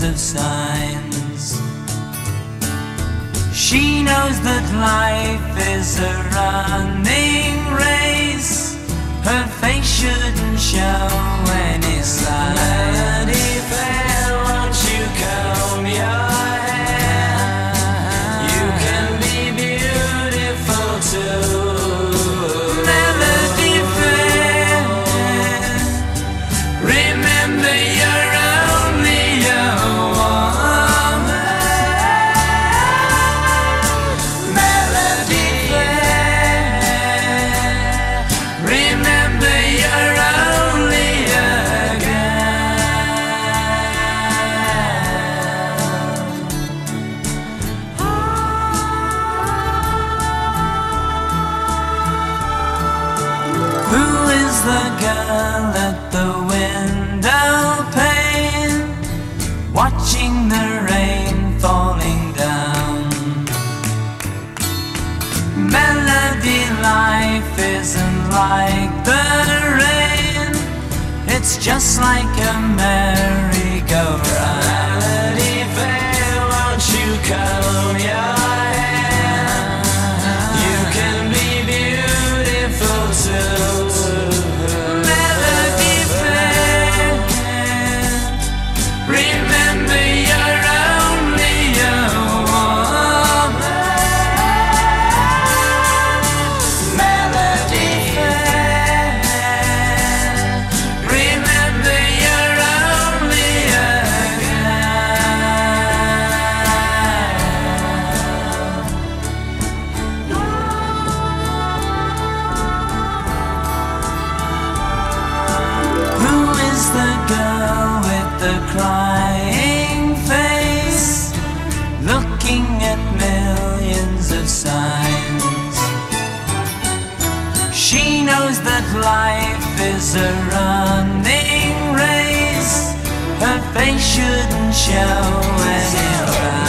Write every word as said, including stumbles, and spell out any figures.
of signs. She knows that life is a running race. Her face shouldn't show any signs. Melody fair, won't you comb your hair? You can be beautiful too. Melody fair, remember you're only a woman. Melody fair, remember you're only a Who is the girl at the window pane, watching the rain falling down? Melody, life isn't like the rain, it's just like a merry-go-round. Melody fair, won't you comb your hair? You can be beautiful too. Melody fair, remember you're only a woman. Melody fair, remember you're only a Who is the girl with the crying face, looking at millions of signs? She knows that life is a running race. Her face shouldn't show any signs.